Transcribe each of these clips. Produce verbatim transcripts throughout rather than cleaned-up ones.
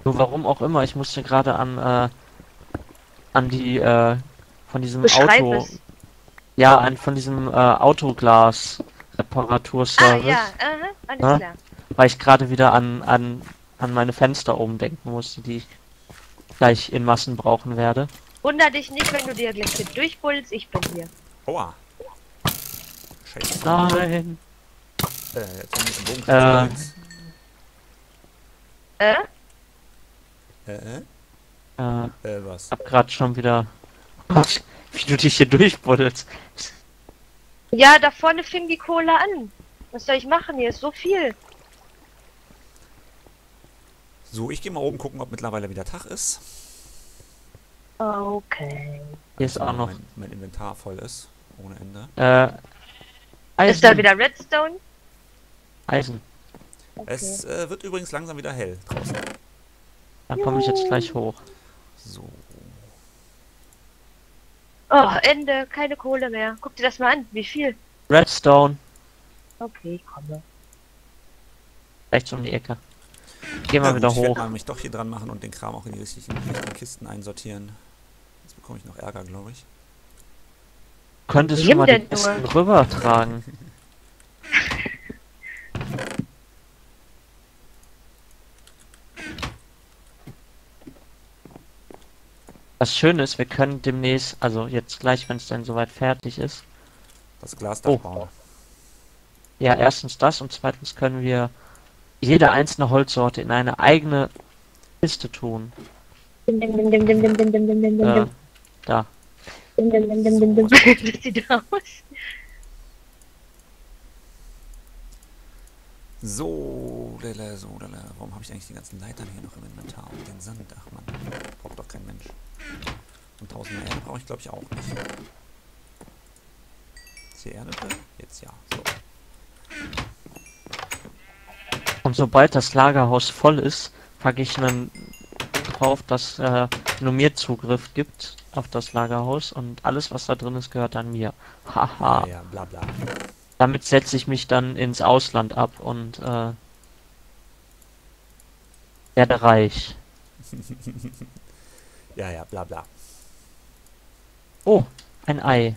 Nur warum auch immer, ich musste gerade an, äh, an die, äh, von diesem Beschreib Auto, es. ja, an, von diesem, äh, Ah, ja, Autoglas-Reparaturservice, aha, alles ne? klar. Weil ich gerade wieder an, an, an meine Fenster oben denken musste, die ich gleich in Massen brauchen werde. Wunder dich nicht, wenn du dir gleich hier durchbullst, ich bin hier. Aua. Scheiße. Nein. Äh, jetzt haben wir ein Äh, Bogenschützenholz. Äh? Äh, äh? äh, Äh, was? hab grad schon wieder, wie du dich hier durchbuddelst. Ja, da vorne fing die Kohle an. Was soll ich machen? Hier ist so viel. So, ich gehe mal oben gucken, ob mittlerweile wieder Tag ist. Okay. Hier ist Also auch noch, mein, mein Inventar voll ist. Ohne Ende. äh, Ist da Eisen, wieder Redstone? Eisen. Okay. Es äh, wird übrigens langsam wieder hell draußen. Dann komme ich jetzt gleich hoch. So. Oh, Ende. Keine Kohle mehr. Guck dir das mal an. Wie viel? Redstone, Okay, ich komme. rechts um die Ecke. Geh Na mal gut, wieder ich werde hoch. mal mich doch hier dran machen und den Kram auch in die richtigen, richtigen Kisten einsortieren. Jetzt bekomme ich noch Ärger, glaube ich. Könntest du Wem mal die denn Kisten nur? rüber tragen? Das Schöne ist, wir können demnächst, also jetzt gleich, wenn es dann soweit fertig ist. Das Glasdach Oh. bauen. Ja, erstens das und zweitens können wir jede einzelne Holzsorte in eine eigene Kiste tun. Dim, dim, dim, dim, dim, dim, dim, dim, dim, dim, dim, Äh, dim. da. Dim, dim, dim, dim, So, dim, dim. was brauche ich? Das sieht aus. So, lala, so, lala. Warum habe ich eigentlich die ganzen Leitern hier noch im Inventar und den Sand? Ach man, braucht doch kein Mensch. Und tausend mehr Erde brauche ich glaube ich auch nicht. Ist hier Erde drin? Jetzt ja. So. Und sobald das Lagerhaus voll ist, packe ich einen drauf, dass äh, nur mir Zugriff gibt auf das Lagerhaus und alles, was da drin ist, gehört an mir. Haha. Ja, ja, bla bla. Damit setze ich mich dann ins Ausland ab und äh, werde reich. Ja, ja, bla bla. Oh, ein Ei.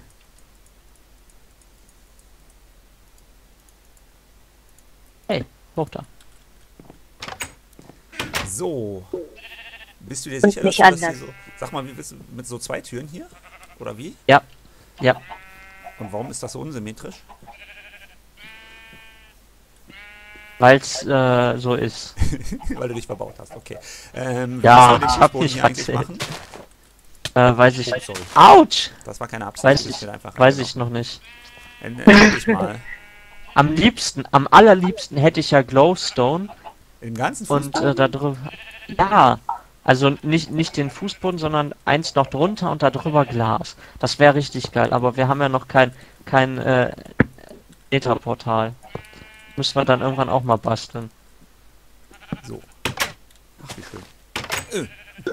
Hey, hoch da. So. Bist du dir Und sicher, dass nicht du das hier anders. so... Sag mal, wie bist du mit so zwei Türen hier? Oder wie? Ja, ja. Und warum ist das so unsymmetrisch? Weil's äh, so ist. Weil du dich verbaut hast, okay. Ähm, Ja, was soll den ich hab Fußboden mich hier eigentlich verzählt. machen? Äh, weiß ich. Oh, sorry. Autsch! Das war keine Absicht. Weiß das ist ich, mir einfach weiß ich noch nicht. Endlich ich mal. Am liebsten, am allerliebsten hätte ich ja Glowstone Im ganzen und Fußboden? äh, da drüber. Ja, also nicht nicht den Fußboden, sondern eins noch drunter und da drüber Glas. Das wäre richtig geil. Aber wir haben ja noch kein kein äh, Nether-Portal. Müssen wir dann irgendwann auch mal basteln. So. Ach, wie schön. Äh.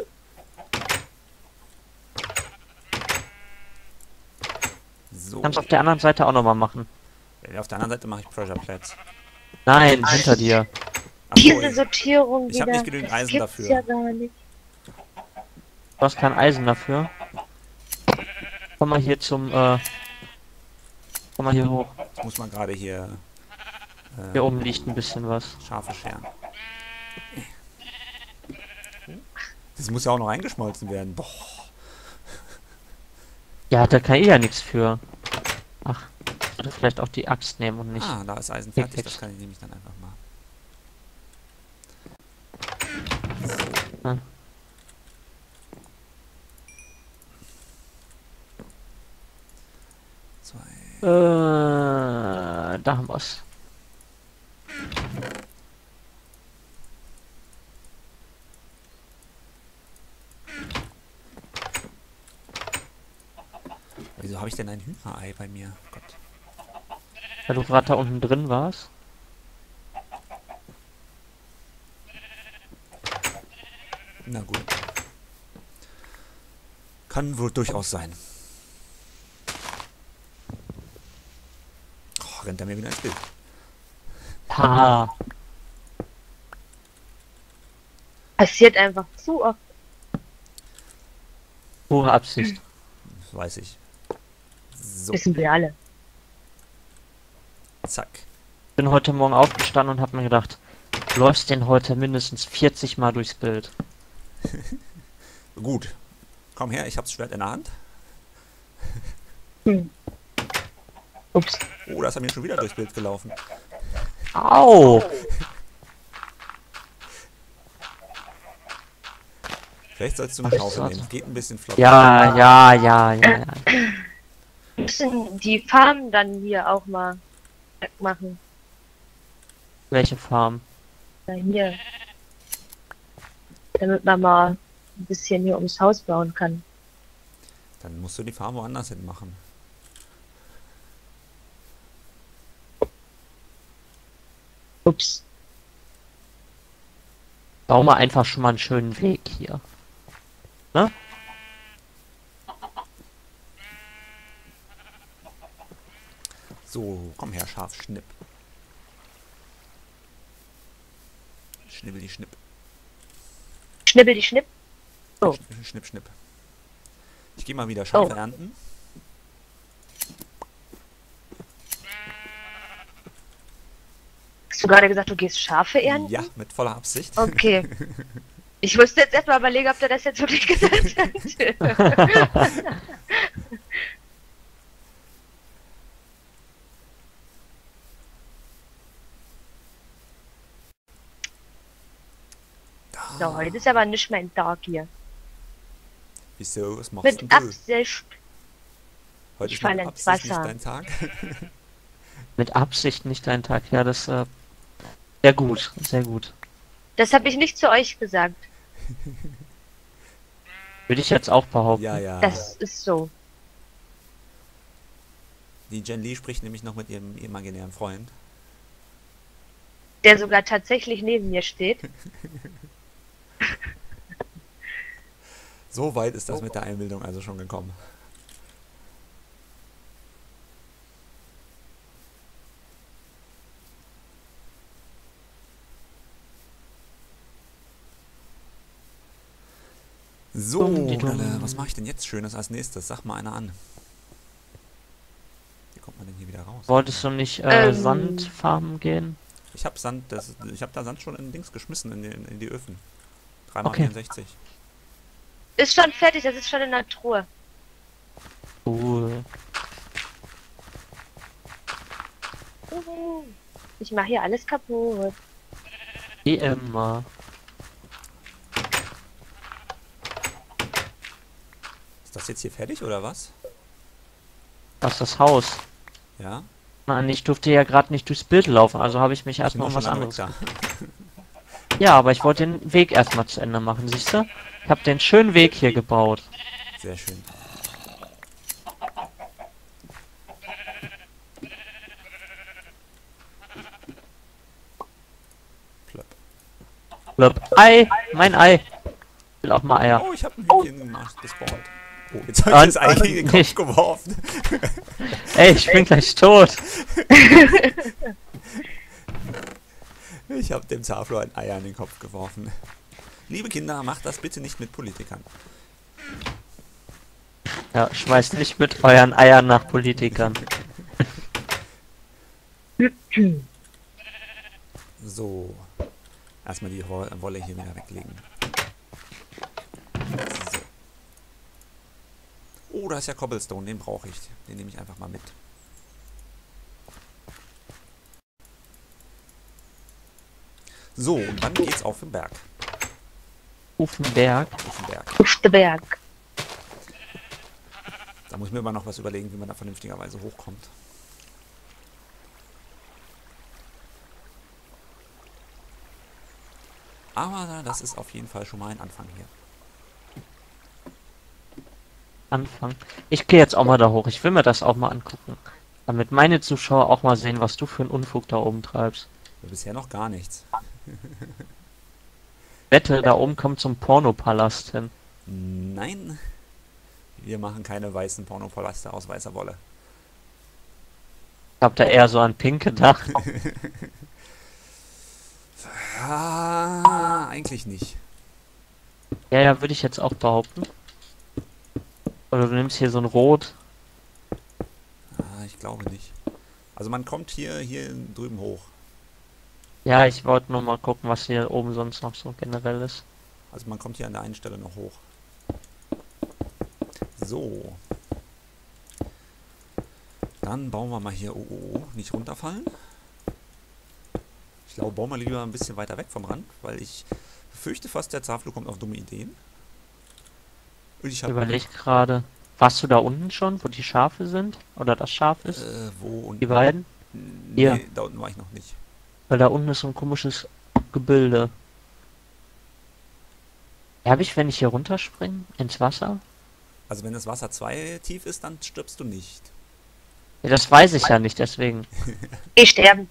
So. Kannst auf der anderen Seite auch noch mal machen. Ja, auf der anderen Seite mache ich Pressure Plates. Nein, hinter dir. Ach so, Diese ich, Sortierung ich hab wieder. nicht genügend Das Eisen gibt's dafür. ja gar nicht. Du hast kein Eisen dafür. Komm mal hier zum äh, komm mal hier hoch. ich muss mal gerade hier äh, Hier oben liegt ein bisschen was. Schafe scheren. Das muss ja auch noch eingeschmolzen werden. Boah. Ja, da kann ich ja nichts für. Ach, ich sollte vielleicht auch die Axt nehmen und nicht. Ah, da ist Eisen Hier fertig. Das kriegst- kann ich nämlich dann einfach mal. Ah. Zwei. Äh, da haben wir's. Wieso habe ich denn ein Hühnerei bei mir? Gott. Weil du gerade da unten drin warst. Na gut. Kann wohl durchaus sein. Oh, rennt er mir wieder ins Bild. Ha. Passiert einfach zu oft. Pure Absicht. Das weiß ich. So, Wissen wir alle. zack. Bin heute Morgen aufgestanden und habe mir gedacht, du läufst den heute mindestens vierzig Mal durchs Bild. Gut. Komm her, ich hab's Schwert in der Hand. Hm. Ups. Oh, da ist er mir schon wieder durchs Bild gelaufen. Au! Vielleicht sollst du eine Was Schaufel ist nehmen. das? Geht ein bisschen flott. Ja, ja, ja, ja, ja. Wir müssen die Farm dann hier auch mal machen. Welche Farm? Ja, hier. Damit man mal ein bisschen hier ums Haus bauen kann. Dann musst du die Farm woanders hin machen. Ups. Bau mal einfach schon mal einen schönen Weg hier. Ne? So, komm her, Schaf, schnipp. Schnibbel die Schnipp. Schnibbel die Schnipp. Oh. Schnipp, schnipp, schnipp. Ich gehe mal wieder Schafe Oh. ernten. Hast du gerade gesagt, du gehst Schafe ernten? Ja, mit voller Absicht. Okay. Ich musste jetzt erstmal überlegen, ob der das jetzt wirklich gesagt hat. So, heute ist aber nicht mein Tag hier. Wieso? Was machst denn Mit du? Absicht. Heute ich ist mit falle ins Absicht nicht Wasser. dein Tag. Mit Absicht nicht dein Tag. Ja, das äh, sehr gut, sehr gut. Das habe ich nicht zu euch gesagt. Würde ich jetzt auch behaupten. Ja, ja. Das ist so. Die Jen Lee spricht nämlich noch mit ihrem imaginären Freund. Der sogar tatsächlich neben mir steht. So weit ist das mit der Einbildung also schon gekommen. So, Dumm, die dumm. Galle, was mache ich denn jetzt Schönes als nächstes? Sag mal einer an. Wie kommt man denn hier wieder raus? Wolltest du nicht äh, Ähm. Sandfarmen gehen? Ich habe Sand, das, ich habe da Sand schon in Dings geschmissen, in die, in die Öfen. drei mal Okay. vierundsechzig. Ist schon fertig, das ist schon in der Truhe. Cool. Uhu. Ich mache hier alles kaputt. Wie immer. Ist das jetzt hier fertig oder was? Was ist das Haus? Ja? Nein, ich durfte ja gerade nicht durchs Bild laufen, also habe ich mich Ich bin erstmal doch um schon was lange anderes. weg da. Ja, aber ich wollte den Weg erstmal zu Ende machen, siehst du? Ich habe den schönen Weg hier gebaut. Sehr schön. Plöpp. Blöp. Ei, mein Ei. Ich will auch mal Eier. Oh, ich habe ein Hühnchen gemacht, gespawnt. Oh, jetzt habe Ah, ich das Ei gegen den Kopf nicht. geworfen. Ey, ich bin gleich tot. Ich habe dem Zaflo ein Ei an den Kopf geworfen. Liebe Kinder, macht das bitte nicht mit Politikern. Ja, schmeißt nicht mit euren Eiern nach Politikern. So. Erstmal die Wo- Wolle hier wieder weglegen. So. Oh, da ist ja Cobblestone, den brauche ich. Den nehme ich einfach mal mit. So, und dann geht's auf den Berg. Ufenberg. Auf den Berg. Auf den Berg. Da muss ich mir aber noch was überlegen, wie man da vernünftigerweise hochkommt. Aber das ist auf jeden Fall schon mal ein Anfang hier. Anfang. Ich gehe jetzt auch mal da hoch. Ich will mir das auch mal angucken. Damit meine Zuschauer auch mal sehen, was du für einen Unfug da oben treibst. Bisher noch gar nichts. Wette, da oben kommt zum Pornopalast hin. Nein, wir machen keine weißen Pornopaläste aus weißer Wolle. Ich hab da eher so an Pink gedacht. Ah, eigentlich nicht. Ja, ja, würde ich jetzt auch behaupten. Oder du nimmst hier so ein Rot. Ah, ich glaube nicht. Also man kommt hier, hier drüben hoch. Ja, ich wollte nur mal gucken, was hier oben sonst noch so generell ist. Also man kommt hier an der einen Stelle noch hoch. So. Dann bauen wir mal hier... Oh, oh, oh, nicht runterfallen. Ich glaube, bauen wir lieber ein bisschen weiter weg vom Rand, weil ich befürchte fast, der Zaflo kommt auf dumme Ideen. Und ich Ich habe... überleg gerade. Warst du da unten schon, wo die Schafe sind? Oder das Schaf ist? Äh, wo unten? Die beiden? Nee, Hier. da unten war ich noch nicht. Weil da unten ist so ein komisches Gebilde. Habe ich, wenn ich hier runterspringe, ins Wasser? Also wenn das Wasser zwei tief ist, dann stirbst du nicht. Ja, das weiß ich ja nicht, deswegen. Geh sterben.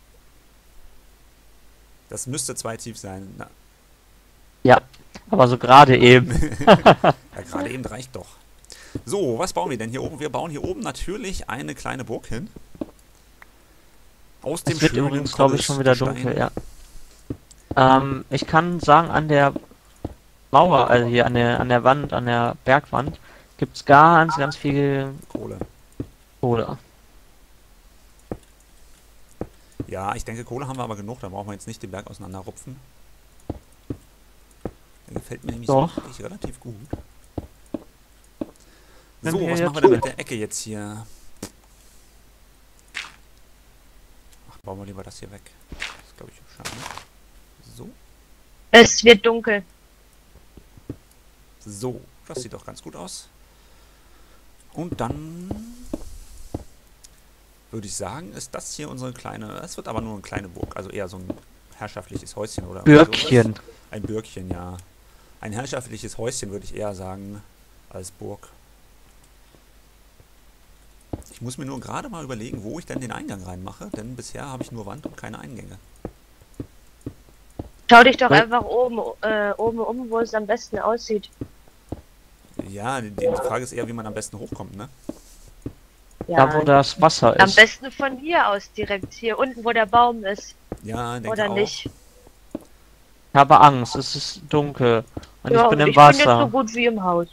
Das müsste zwei tief sein. Na, Ja, aber so gerade eben. ja, gerade eben reicht doch. So, was bauen wir denn hier oben? Wir bauen hier oben natürlich eine kleine Burg hin. Aus dem Es wird schönen übrigens, glaube ich, schon wieder Kohlestein. dunkel, ja. Ähm, ich kann sagen, an der Mauer, also hier an der, an der Wand, an der Bergwand, gibt's ganz, ganz viel Kohle. Kohle. Ja, ich denke, Kohle haben wir aber genug. Da brauchen wir jetzt nicht den Berg auseinanderrupfen. Der gefällt mir nämlich Doch. so wirklich relativ gut. Wenn So, wir was jetzt- machen wir denn mit der Ecke jetzt hier? Ach, bauen wir lieber das hier weg. Das ist, glaube ich, schade. So. Es wird dunkel. So, das sieht doch ganz gut aus. Und dann würde ich sagen, ist das hier unsere kleine... Es wird aber nur eine kleine Burg, also eher so ein herrschaftliches Häuschen oder Bürgchen. sowas. Ein Bürgchen, ja. Ein herrschaftliches Häuschen würde ich eher sagen als Burg. Ich muss mir nur gerade mal überlegen, wo ich denn den Eingang reinmache, denn bisher habe ich nur Wand und keine Eingänge. Schau dich doch Ja. einfach oben, äh, oben um, wo es am besten aussieht. Ja, die, die Frage ist eher, wie man am besten hochkommt, ne? Ja. Da, wo das Wasser Am ist. besten von hier aus direkt. Hier unten, wo der Baum ist. Ja, denke Oder auch. nicht? Ich habe Angst, es ist dunkel. Und Ja, ich bin und im ich bin jetzt so Wasser. gut wie im Haus.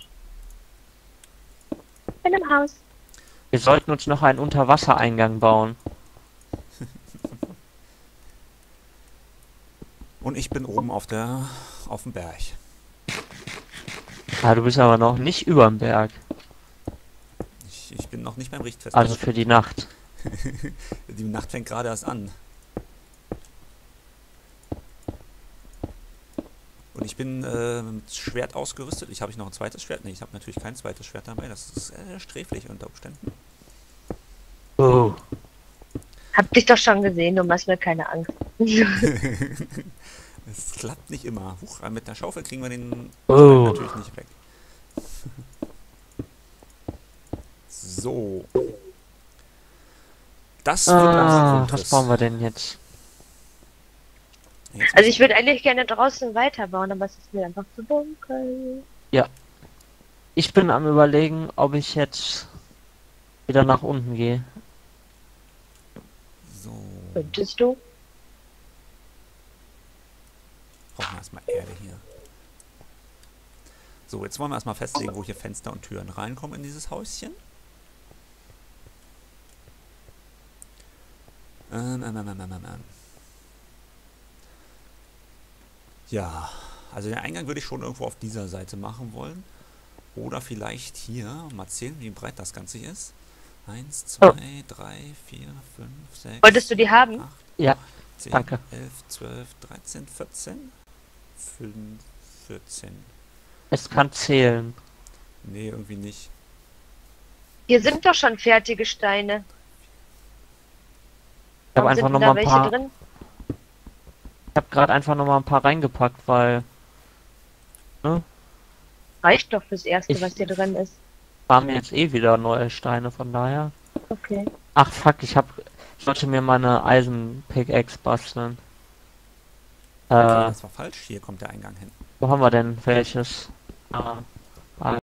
Ich bin im Haus. Wir sollten uns noch einen Unterwassereingang bauen. Und ich bin oben auf der auf dem Berg. Ah, du bist aber noch nicht überm Berg. Ich, ich bin noch nicht beim Richtfest. Also für die Nacht. Die Nacht fängt gerade erst an. Und ich bin äh, mit Schwert ausgerüstet. Ich habe ich noch ein zweites Schwert? Ne, ich habe natürlich kein zweites Schwert dabei. Das ist äh, sträflich unter Umständen. Oh. Hab dich doch schon gesehen, du machst mir keine Angst. Es klappt nicht immer. Huch, mit der Schaufel kriegen wir den Oh. natürlich nicht weg. So. Das wird unser Ah, Grundriss. was bauen wir denn jetzt? Jetzt Also ich würde eigentlich gerne draußen weiterbauen, aber es ist mir einfach zu dunkel. Ich bin am Überlegen, ob ich jetzt wieder nach unten gehe. So. Könntest du? Brauchen wir erstmal Erde hier. So, jetzt wollen wir erstmal festlegen, wo hier Fenster und Türen reinkommen in dieses Häuschen. Ähm, ähm, ähm, ähm, ähm, ähm. Ja, also den Eingang würde ich schon irgendwo auf dieser Seite machen wollen. Oder vielleicht hier. Mal zählen, wie breit das Ganze hier ist. Eins, zwei, drei, vier, fünf, sechs. Wolltest du die haben? acht, Ja, zehn, danke. elf, zwölf, dreizehn, vierzehn, fünf, vierzehn. Es kann zählen. Nee, irgendwie nicht. Hier sind doch schon fertige Steine. Ich habe Warum einfach sind noch denn mal da ein welche paar. drin? Ich habe gerade einfach noch mal ein paar reingepackt, weil Reicht doch fürs Erste, Ich- was hier drin ist. waren mir jetzt eh wieder neue Steine, von daher. Okay. Ach fuck, ich hab. Ich sollte mir meine Eisen-Pickaxe basteln. Okay, Äh, das war falsch. Hier kommt der Eingang hin. wo haben wir denn welches? Ah,